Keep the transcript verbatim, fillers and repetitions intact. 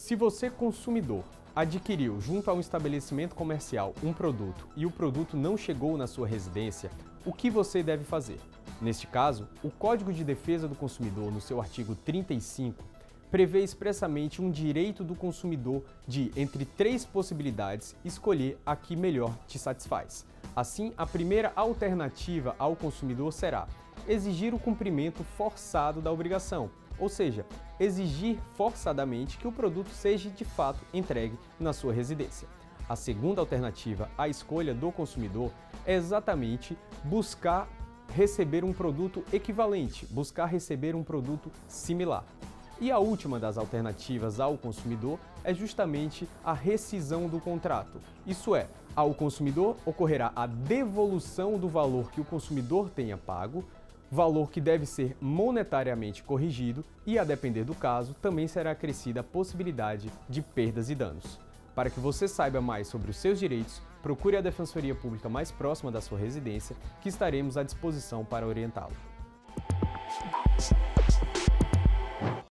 Se você, consumidor, adquiriu junto a um estabelecimento comercial um produto e o produto não chegou na sua residência, o que você deve fazer? Neste caso, o Código de Defesa do Consumidor, no seu artigo trinta e cinco, prevê expressamente um direito do consumidor de, entre três possibilidades, escolher a que melhor te satisfaz. Assim, a primeira alternativa ao consumidor será exigir o cumprimento forçado da obrigação, ou seja, exigir forçadamente que o produto seja de fato entregue na sua residência. A segunda alternativa à escolha do consumidor é exatamente buscar receber um produto equivalente, buscar receber um produto similar. E a última das alternativas ao consumidor é justamente a rescisão do contrato. Isso é, ao consumidor ocorrerá a devolução do valor que o consumidor tenha pago, valor que deve ser monetariamente corrigido e, a depender do caso, também será acrescida a possibilidade de perdas e danos. Para que você saiba mais sobre os seus direitos, procure a Defensoria Pública mais próxima da sua residência, que estaremos à disposição para orientá-lo.